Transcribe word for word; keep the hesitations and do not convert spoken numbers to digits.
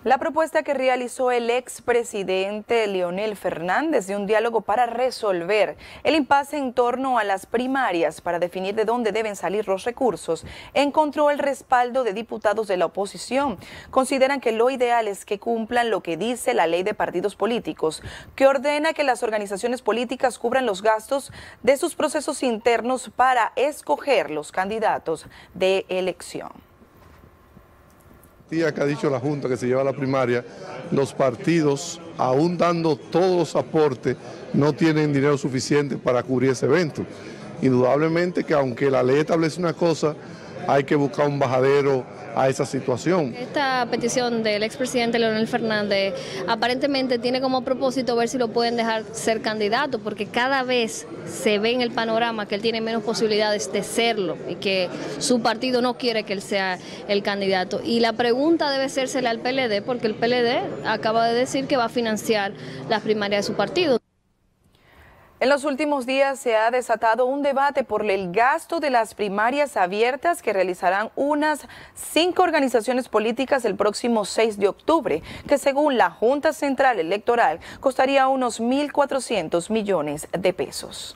La propuesta que realizó el expresidente Leonel Fernández de un diálogo para resolver el impasse en torno a las primarias para definir de dónde deben salir los recursos encontró el respaldo de diputados de la oposición. Consideran que lo ideal es que cumplan lo que dice la ley de partidos políticos, que ordena que las organizaciones políticas cubran los gastos de sus procesos internos para escoger los candidatos de elección. Que ha dicho la Junta que se lleva a la primaria, los partidos, aún dando todos los aportes, no tienen dinero suficiente para cubrir ese evento. Indudablemente que aunque la ley establece una cosa, hay que buscar un bajadero a esa situación. Esta petición del expresidente Leonel Fernández aparentemente tiene como propósito ver si lo pueden dejar ser candidato, porque cada vez se ve en el panorama que él tiene menos posibilidades de serlo y que su partido no quiere que él sea el candidato. Y la pregunta debe hacérsela al P L D, porque el P L D acaba de decir que va a financiar las primarias de su partido. En los últimos días se ha desatado un debate por el gasto de las primarias abiertas que realizarán unas cinco organizaciones políticas el próximo seis de octubre, que según la Junta Central Electoral costaría unos mil cuatrocientos millones de pesos.